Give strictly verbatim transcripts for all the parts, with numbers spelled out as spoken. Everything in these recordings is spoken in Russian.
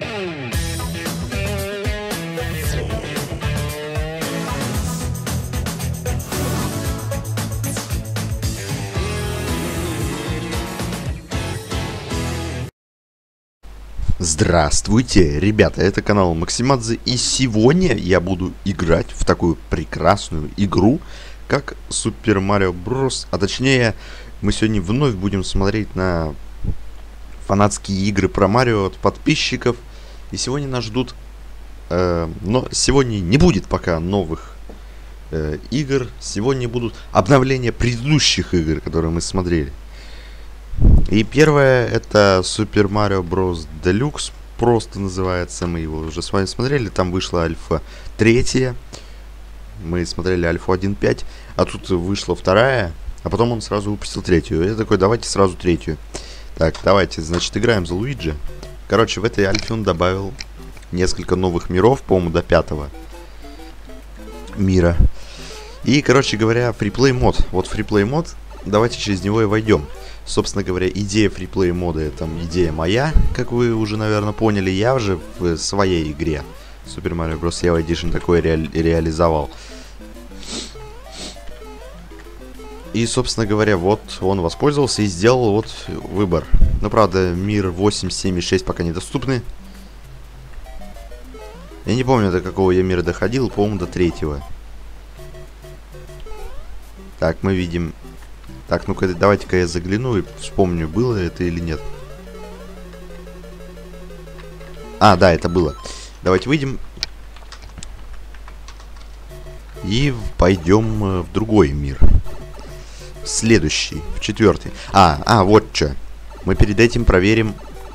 Здравствуйте, ребята, это канал Максимадзе, и сегодня я буду играть в такую прекрасную игру, как Super Mario Bros. А точнее, мы сегодня вновь будем смотреть на фанатские игры про Марио от подписчиков. И сегодня нас ждут... Э, но сегодня не будет пока новых э, игр, сегодня будут обновления предыдущих игр, которые мы смотрели. И первое это Super Mario Bros. Deluxe, просто называется, мы его уже с вами смотрели, там вышла альфа третья, мы смотрели альфу один точка пять, а тут вышла вторая, а потом он сразу выпустил третью. Я такой, давайте сразу третью. Так, давайте, значит, играем за Луиджи. Короче, в этой альфе он добавил несколько новых миров, по-моему, до пятого мира. И, короче говоря, фриплей мод. Вот фриплей мод, давайте через него и войдем. Собственно говоря, идея фриплей мода — это идея моя, как вы уже, наверное, поняли. Я уже в своей игре Super Mario Bros. Evo Edition такой ре реализовал. И, собственно говоря, вот он воспользовался и сделал вот выбор. Но, правда, мир восемь, семь и шесть пока недоступны. Я не помню, до какого я мира доходил, по-моему, до третьего. Так, мы видим... Так, ну-ка, давайте-ка я загляну и вспомню, было это или нет. А, да, это было. Давайте выйдем. И пойдем в другой мир. В следующий, в четвертый. А, а, вот что. Мы перед этим проверим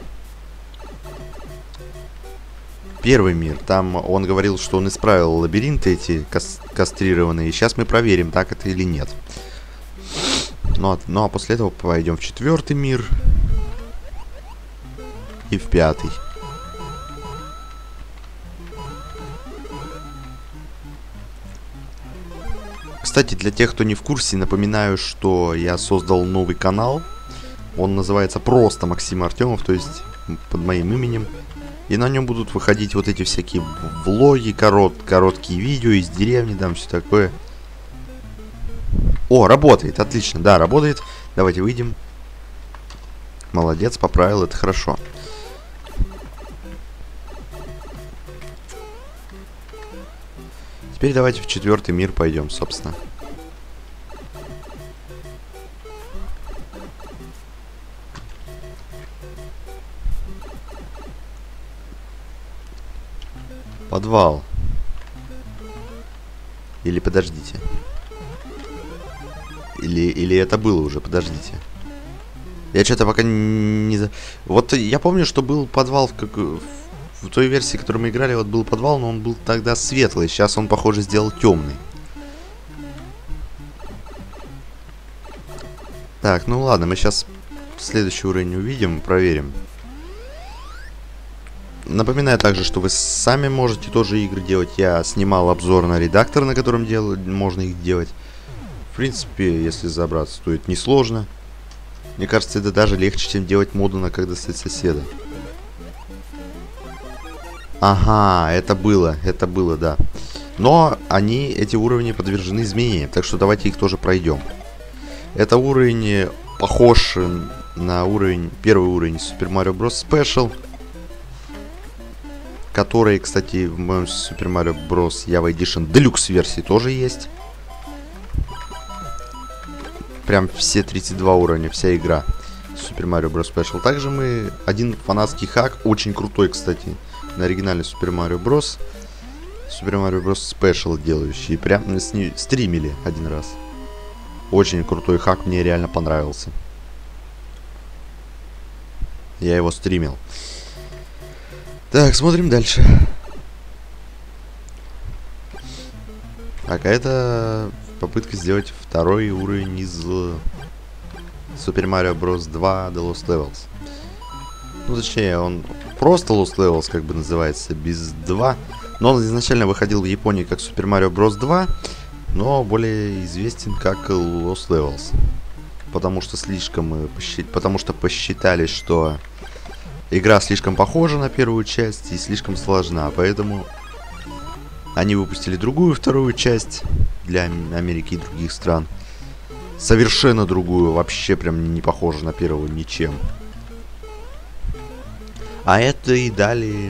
первый мир. Там он говорил, что он исправил лабиринты эти кас кастрированные. И сейчас мы проверим, так это или нет. Ну а, ну а после этого пойдем в четвертый мир и в пятый. Кстати, для тех, кто не в курсе, напоминаю, что я создал новый канал. Он называется просто Максим Артемов, то есть под моим именем. И на нем будут выходить вот эти всякие влоги, корот, короткие видео из деревни, там все такое. О, работает, отлично, да, работает. Давайте выйдем. Молодец, поправил, это хорошо. Теперь давайте в четвертый мир пойдем, собственно. Подвал. Или подождите. Или, или это было уже, подождите. Я что-то пока не... Вот я помню, что был подвал в, как... в той версии, в которой мы играли, вот был подвал, но он был тогда светлый. Сейчас он, похоже, сделал темный. Так, ну ладно, мы сейчас следующий уровень увидим, проверим. Напоминаю также, что вы сами можете тоже игры делать. Я снимал обзор на редактор, на котором дел... можно их делать. В принципе, если забраться, то это несложно. Мне кажется, это даже легче, чем делать моду на «Как достать соседа». Ага, это было, это было, да. Но они, эти уровни, подвержены изменениям, так что давайте их тоже пройдем. Это уровень похож на уровень, первый уровень Super Mario Bros. Special, который, кстати, в моем Super Mario Bros. Evo Edition Deluxe версии тоже есть. Прям все тридцать два уровня, вся игра Super Mario Bros. Special. Также мы один фанатский хак, очень крутой, кстати, на оригинальный Super Mario Bros. Super Mario Bros. Special делающий. Прям с ней стримили один раз. Очень крутой хак, мне реально понравился. Я его стримил. Так, смотрим дальше. Так, а это... попытка сделать второй уровень из Super Mario Bros. два The Lost Levels. Ну, точнее, он просто Lost Levels, как бы называется, без два. Но он изначально выходил в Японии как Super Mario Bros. два, но более известен как Lost Levels. Потому что слишком... Потому что посчитали, что игра слишком похожа на первую часть и слишком сложна, поэтому они выпустили другую вторую часть для Америки и других стран. Совершенно другую, вообще прям не похожа на первую ничем. А это и дали,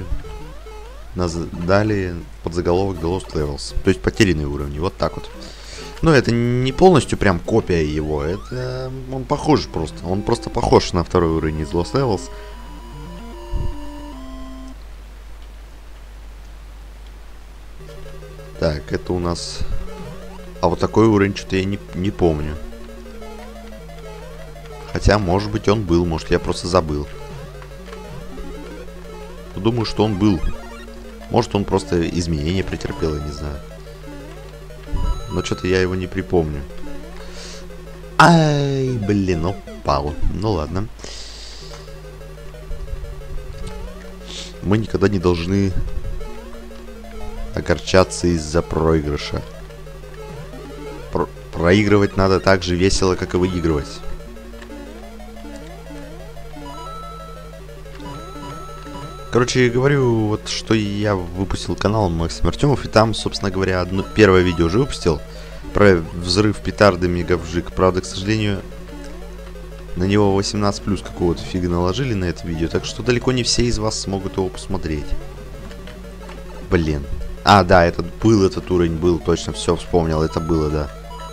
дали под заголовок The Lost Levels, то есть потерянные уровни, вот так вот. Но это не полностью прям копия его, это он похож просто, он просто похож на второй уровень из Lost Levels. Так, это у нас... А вот такой уровень что-то я не, не помню. Хотя, может быть, он был, может, я просто забыл. Думаю, что он был. Может, он просто изменения претерпел, я не знаю. Но что-то я его не припомню. Ай, блин, упал. Ну ладно. Мы никогда не должны огорчаться из-за проигрыша. Про проигрывать надо так же весело, как и выигрывать. Короче, говорю, вот что я выпустил канал Максим Артемов, и там, собственно говоря, одно, первое видео уже выпустил про взрыв петарды мегавжик. Правда, к сожалению, на него восемнадцать плюс какого-то фига наложили на это видео, так что далеко не все из вас смогут его посмотреть. Блин. А, да, этот был, этот уровень был, точно, все вспомнил, это было, да.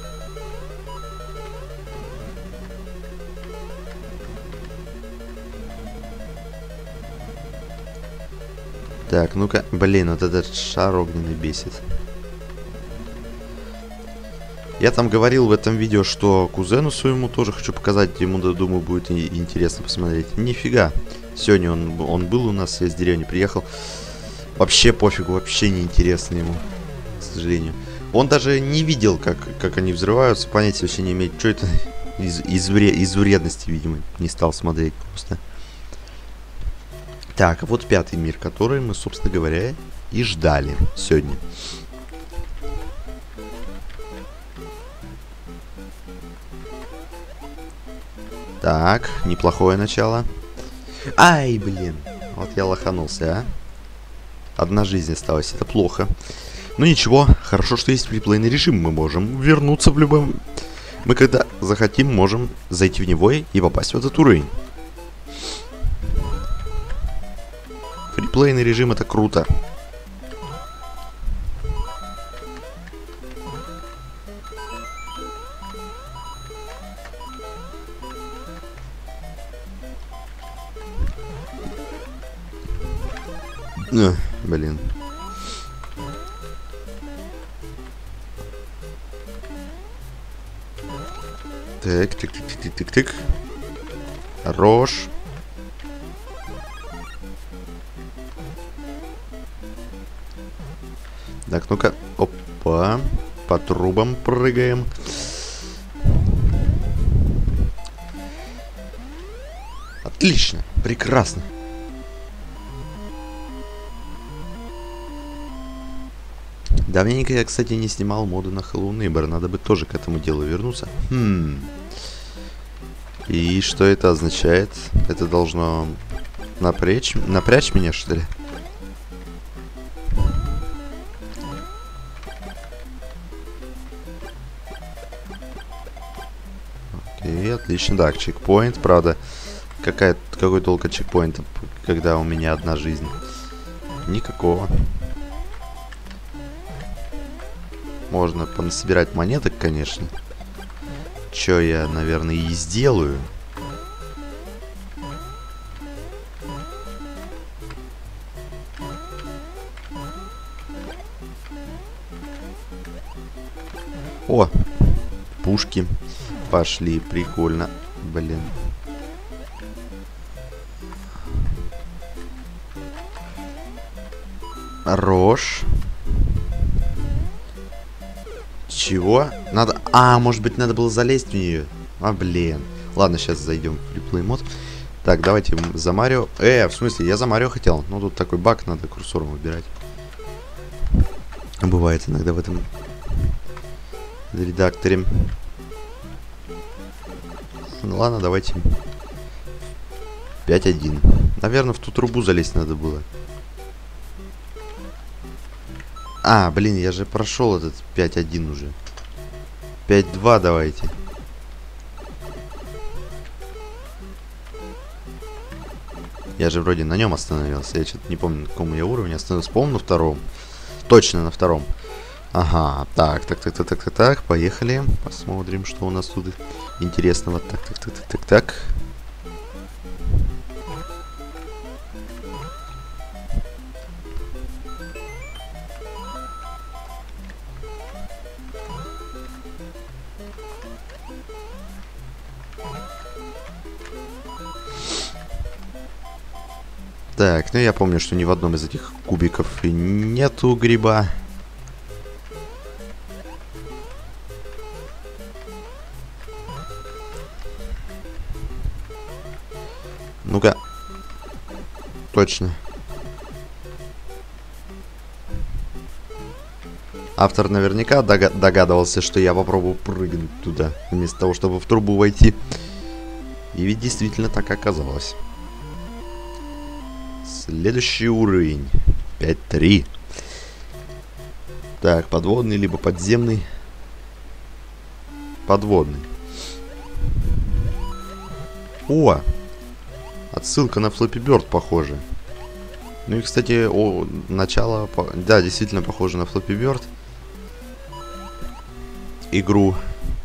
Так, ну-ка, блин, вот этот шар огненный бесит. Я там говорил в этом видео, что кузену своему тоже хочу показать, ему, да, думаю, будет интересно посмотреть. Нифига, сегодня он, он был у нас, я из деревни приехал. Вообще пофигу, вообще не интересно ему, к сожалению. Он даже не видел, как, как они взрываются, понятия вообще не имеет, что это из, из, вред, из вредности, видимо, не стал смотреть просто. Так, вот пятый мир, который мы, собственно говоря, и ждали сегодня. Так, неплохое начало. Ай, блин, вот я лоханулся, а. Одна жизнь осталась, это плохо. Ну ничего, хорошо, что есть фриплейный режим, мы можем вернуться в любом... Мы когда захотим, можем зайти в него и попасть в этот уровень. Фриплейный режим — это круто. Эх, блин. Так, тык, тык, тык, тык, тык, тык. Хорош. Так, ну-ка, опа, по трубам прыгаем. Отлично, прекрасно. Давненько я, кстати, не снимал моды на Hello Neighbor, надо бы тоже к этому делу вернуться. Хм. И что это означает? Это должно напрячь, напрячь меня, что ли? Окей, отлично. Так, чекпоинт, правда. Какая, какой толк от чекпоинта, когда у меня одна жизнь? Никакого. Можно понасобирать монеток, конечно. Чё я, наверное, и сделаю. О, пушки пошли, прикольно. Блин. Рожь. Чего? Надо... А, может быть, надо было залезть в нее? А, блин. Ладно, сейчас зайдем в реплей мод. Так, давайте за Марио. Э, в смысле, я за Марио хотел. Ну, тут такой баг, надо курсором выбирать. Бывает иногда в этом редакторе. Ну, ладно, давайте. пять один. Наверное, в ту трубу залезть надо было. А, блин, я же прошел этот пять один уже. пять два давайте. Я же вроде на нем остановился. Я что-то не помню, на каком я уровне остановился. По-моему, на втором. Точно на втором. Ага, так, так, так, так, так, так, так, поехали. Посмотрим, что у нас тут интересного. Так, так, так, так, так, так. Так, ну я помню, что ни в одном из этих кубиков нету гриба. Ну-ка. Точно. Автор наверняка дога- догадывался, что я попробую прыгнуть туда, вместо того, чтобы в трубу войти. И ведь действительно так оказалось. Следующий уровень. пять три. Так, подводный, либо подземный. Подводный. О! Отсылка на Flappy Bird, похоже. Ну и, кстати, о, начало... Да, действительно похоже на Flappy Bird. Игру.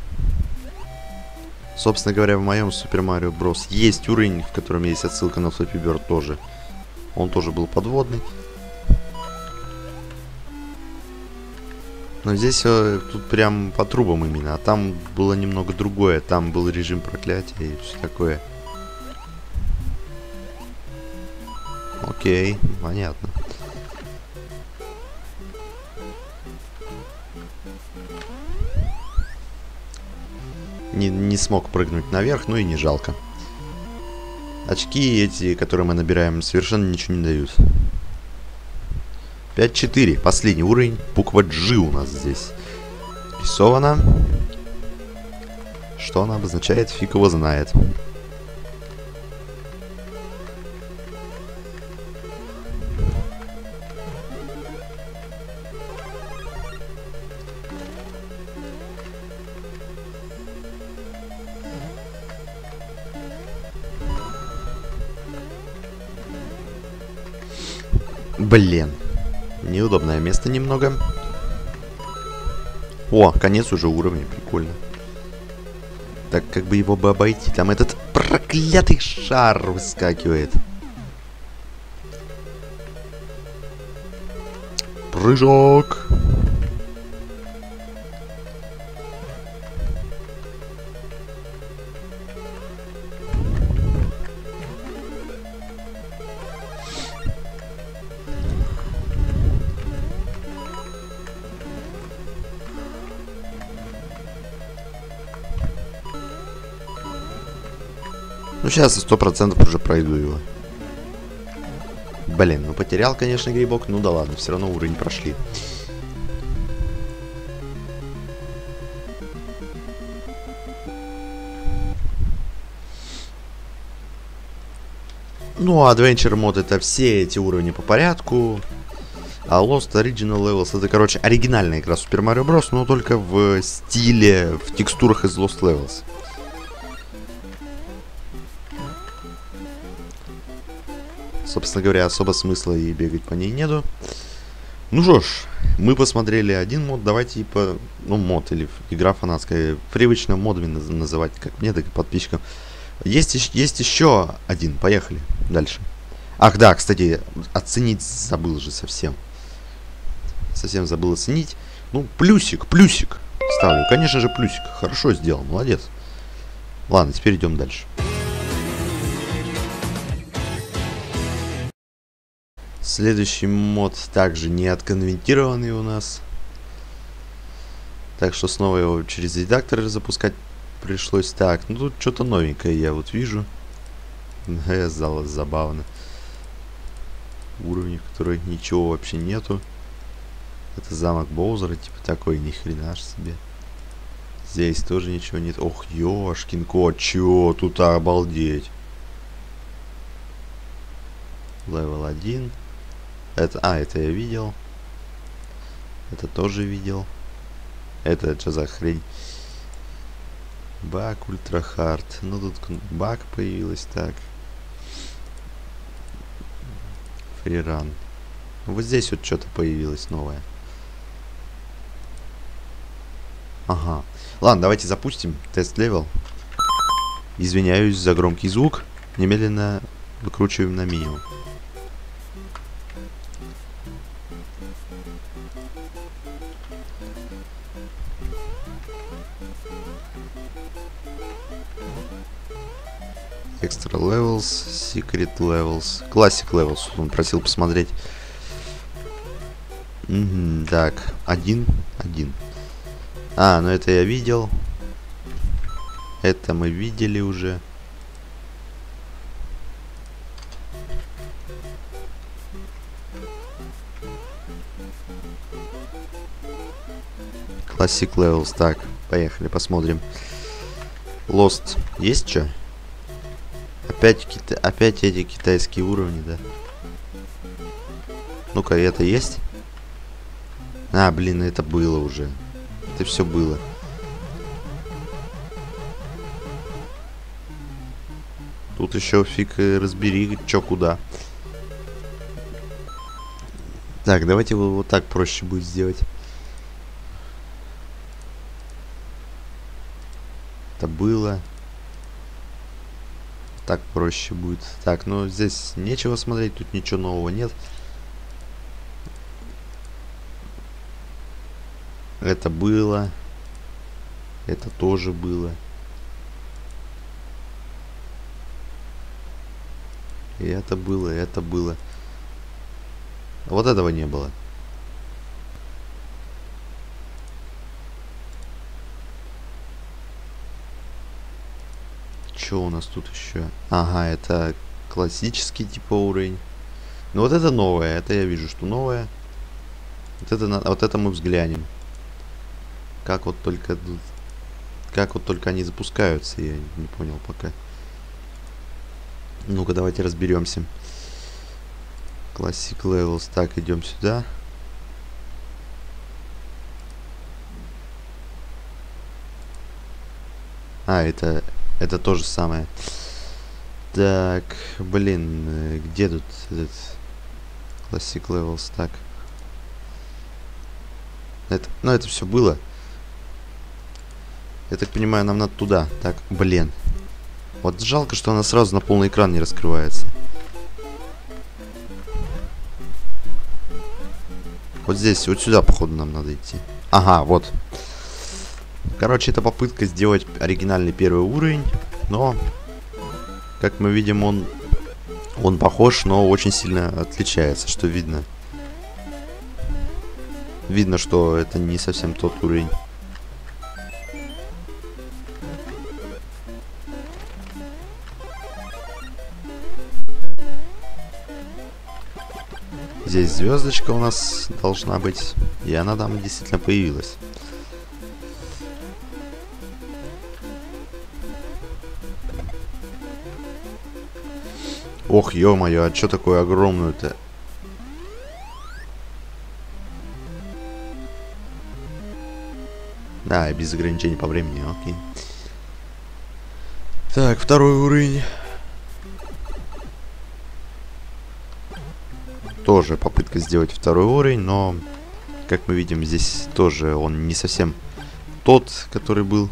Собственно говоря, в моем Super Mario Bros. Есть уровень, в котором есть отсылка на Flappy Bird тоже. Он тоже был подводный. Но здесь э, тут прям по трубам именно. А там было немного другое. Там был режим проклятия и все такое. Окей, понятно. Не, не смог прыгнуть наверх, ну и не жалко. Очки эти, которые мы набираем, совершенно ничего не дают. пять четыре. Последний уровень. Буква G у нас здесь рисована. Что она обозначает, фиг его знает. Блин. Неудобное место немного. О, конец уже уровня. Прикольно. Так, как бы его бы обойти? Там этот проклятый шар выскакивает. Прыжок. Ну, сейчас я сто процентов уже пройду его. Блин, ну потерял, конечно, грибок. Ну да ладно, все равно уровень прошли. Ну, а Adventure Mode — это все эти уровни по порядку. А Lost Original Levels — это, короче, оригинальная игра Super Mario Bros., но только в стиле, в текстурах из Lost Levels. Собственно говоря, особо смысла и бегать по ней нету. Ну что ж, мы посмотрели один мод, давайте и по... Ну, мод или игра фанатская. Привычно модами называть, как мне, так и подписчикам. Есть, есть еще один, поехали дальше. Ах, да, кстати, оценить забыл же совсем. Совсем забыл оценить. Ну, плюсик, плюсик ставлю. Конечно же, плюсик. Хорошо сделал, молодец. Ладно, теперь идем дальше. Следующий мод также не отконвертированный у нас. Так что снова его через редактор запускать пришлось. Так, ну тут что-то новенькое я вот вижу. Забавно. Уровни, в которых ничего вообще нету. Это замок Боузера, типа такой, ни хрена ж себе. Здесь тоже ничего нет. Ох, ёшкин кот, чё тут обалдеть. Левел один. Это, а, это я видел. Это тоже видел. Это что за хрень? Баг ультра хард. Ну тут баг появилась, так. Фриран. Вот здесь вот что-то появилось новое. Ага. Ладно, давайте запустим тест-левел. Извиняюсь за громкий звук. Немедленно выкручиваем на минимум. Extra levels, secret levels, classic levels. Он просил посмотреть. Угу, так, один, один. А, ну это я видел. Это мы видели уже. Classic levels. Так, поехали, посмотрим. Lost. Есть что? Опять, кита... Опять эти китайские уровни, да? Ну-ка, это есть? А, блин, это было уже. Это все было. Тут еще фиг разбери, чё куда. Так, давайте его вот так проще будет сделать. Это было. Так проще будет. Так, ну здесь нечего смотреть, тут ничего нового нет. Это было. Это тоже было. И это было, и это было. Вот этого не было. Что у нас тут еще? Ага, это классический типа уровень. Ну вот это новое, это я вижу, что новое. Вот это, вот это мы взглянем. Как вот только... Как вот только они запускаются, я не понял пока. Ну-ка, давайте разберемся. Classic Levels. Так, идем сюда. А, это... Это то же самое. Так, блин, где тут этот Classic Levels? Так. Это, ну, это все было. Я так понимаю, нам надо туда. Так, блин. Вот жалко, что она сразу на полный экран не раскрывается. Вот здесь, вот сюда, походу, нам надо идти. Ага, вот. Короче, это попытка сделать оригинальный первый уровень. Но, как мы видим, он, он похож, но очень сильно отличается, что видно. Видно, что это не совсем тот уровень. Здесь звездочка у нас должна быть. И она там действительно появилась. Ох, ё-моё, а чё такое огромную-то? Да, без ограничений по времени, окей. Так, второй уровень. Тоже попытка сделать второй уровень, но, как мы видим, здесь тоже он не совсем тот, который был.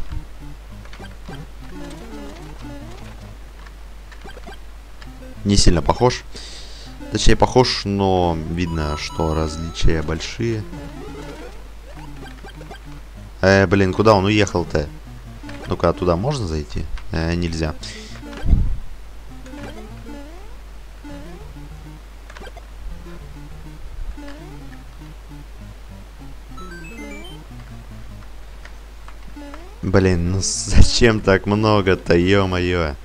Не сильно похож. Точнее, похож, но видно, что различия большие. Э, блин, куда он уехал-то? Ну-ка, туда можно зайти? Э, нельзя. Блин, ну зачем так много-то, ё-моё?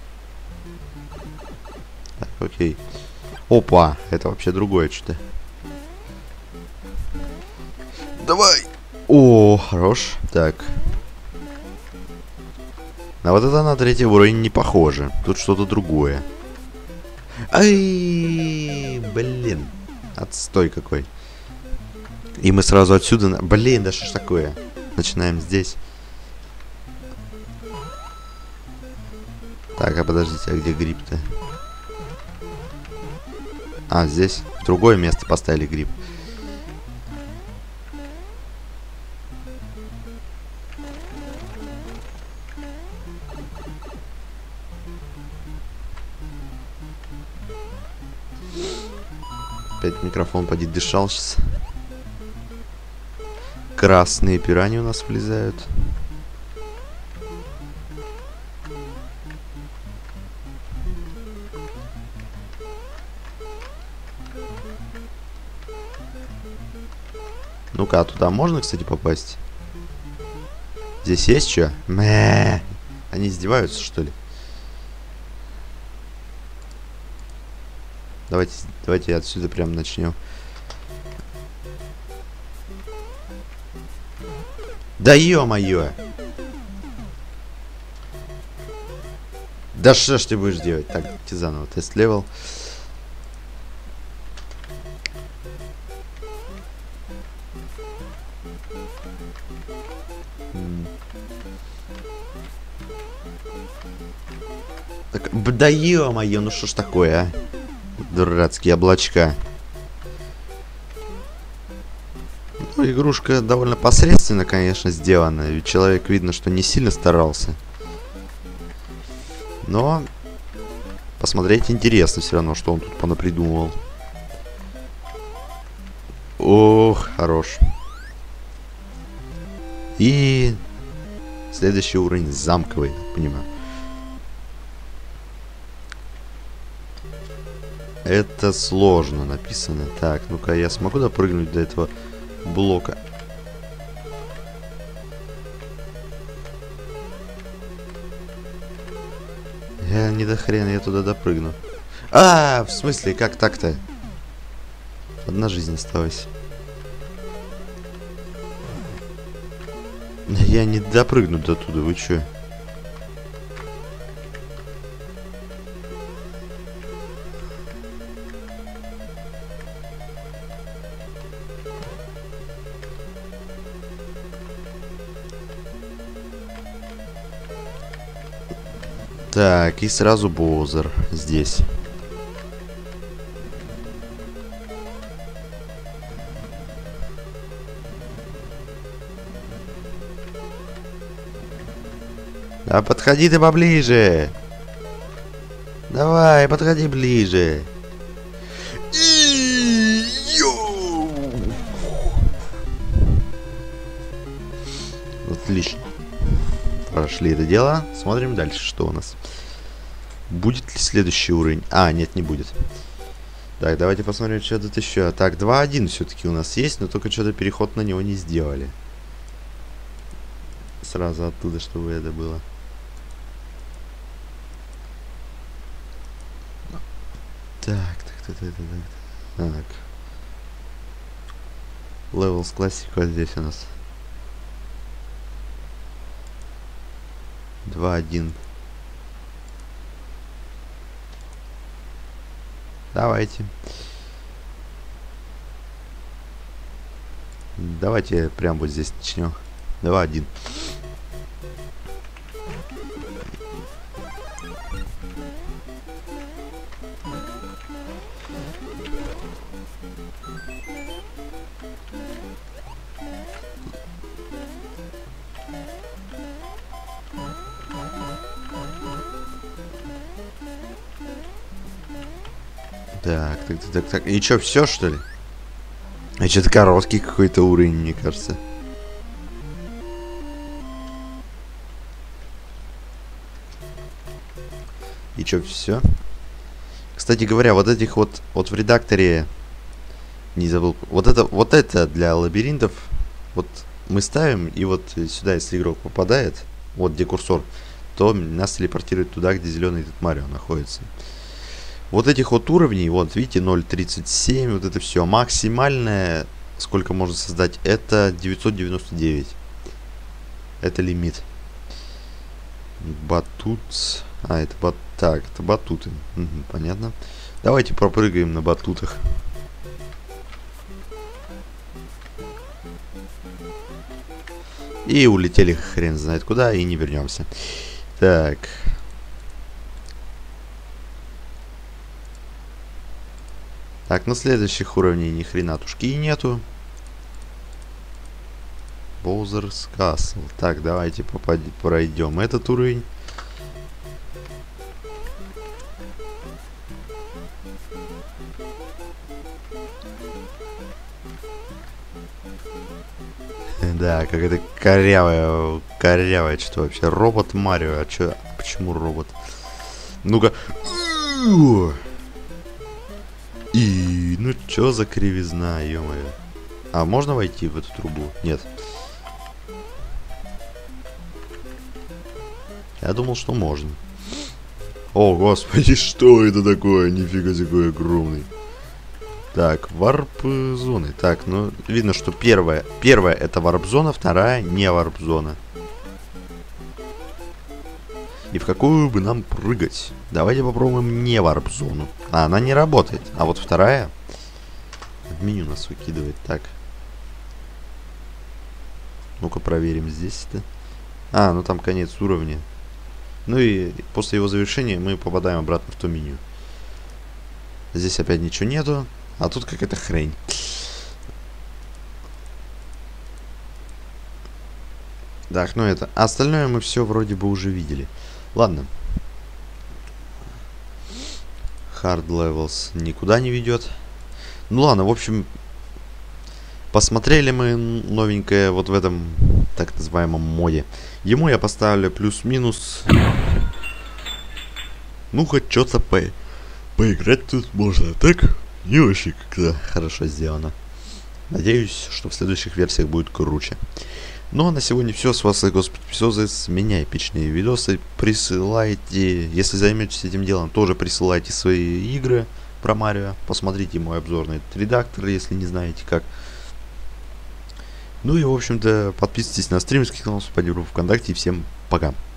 Так, окей. Опа, это вообще другое что-то. Давай! О, хорош. Так. А вот это на третий уровень не похоже. Тут что-то другое. Ай, блин. Отстой какой. И мы сразу отсюда... на- Блин, да что ж такое? Начинаем здесь. Так, а подождите, а где гриб-то? А, здесь. В другое место поставили гриб. Опять микрофон поди дышал сейчас. Красные пираньи у нас влезают. Ну-ка, а туда можно, кстати, попасть? Здесь есть что? Мэ. Они издеваются, что ли? Давайте, давайте отсюда прям начнем. Да ё-моё! Да что ж ты будешь делать? Так, давайте заново. Тест левел. Так, да ё-моё, ну что ж такое, а? Дурацкие облачка. Ну, игрушка довольно посредственно, конечно, сделана. Ведь человек, видно, что не сильно старался. Но посмотреть интересно все равно, что он тут понапридумывал. Ох, хорош. И следующий уровень замковый, понимаю. Это сложно написано. Так, ну-ка, я смогу допрыгнуть до этого блока? Я не до хрена, я туда допрыгну. А, в смысле, как так-то? Одна жизнь осталась. Я не допрыгну до туда, вы чё? Так, и сразу Боузер здесь. Да подходи ты поближе. Давай, подходи ближе. Отлично. Прошли это дело. Смотрим дальше, что у нас. Будет ли следующий уровень? А, нет, не будет. Так, давайте посмотрим, что тут еще. Так, два один все-таки у нас есть, но только что-то переход на него не сделали. Сразу оттуда, чтобы это было. Так, так, так, так, так. Так. Levels Classic вот здесь у нас. два один. Давайте. Давайте прям вот здесь начнем. два один. Так, так, так, так, так. И что, все, что ли? А что-то короткий какой-то уровень, мне кажется. И что, все? Кстати говоря, вот этих вот, вот в редакторе, не забыл, вот это, вот это для лабиринтов, вот мы ставим, и вот сюда, если игрок попадает, вот где курсор, то нас телепортирует туда, где зеленый этот Марио находится. Вот этих вот уровней, вот видите, ноль тридцать семь, вот это все. Максимальное, сколько можно создать, это девятьсот девяносто девять. Это лимит. Батут. А, это бат... Так, это батуты. Угу, понятно. Давайте пропрыгаем на батутах. И улетели хрен знает куда, и не вернемся. Так. Так, на следующих уровнях ни хрена тушки нету. Боузерс Касл. Так, давайте попадем, пройдем этот уровень. Да, как это корявое, корявое что вообще. Робот Марио. А чё, почему робот? Ну-ка. И, ну чё за кривизна, ё-моё. А можно войти в эту трубу? Нет. Я думал, что можно. О, господи, что это такое? Нифига себе, какой огромный. Так, варп-зоны. Так, ну, видно, что первая, первая это варп-зона, вторая не варп-зона. И в какую бы нам прыгать? Давайте попробуем не варп-зону. А, она не работает. А вот вторая в меню нас выкидывает. Так. Ну-ка проверим здесь-то. А, ну там конец уровня. Ну и после его завершения мы попадаем обратно в то меню. Здесь опять ничего нету. А тут какая-то хрень. Так, ну это. А остальное мы все вроде бы уже видели. Ладно. Hard Levels никуда не ведет. Ну ладно, в общем, посмотрели мы новенькое вот в этом так называемом моде. Ему я поставлю плюс-минус. Ну, хоть что-то по... поиграть тут можно, так? Не очень как-то хорошо сделано. Надеюсь, что в следующих версиях будет круче. Ну а на сегодня все. С вас Лайкос, подписывайтесь, с меня эпичные видосы. Присылайте, если займетесь этим делом, тоже присылайте свои игры про Марио. Посмотрите мой обзор на этот редактор, если не знаете как. Ну и в общем-то подписывайтесь на стримерский канал, вступайте в группу ВКонтакте. И всем пока.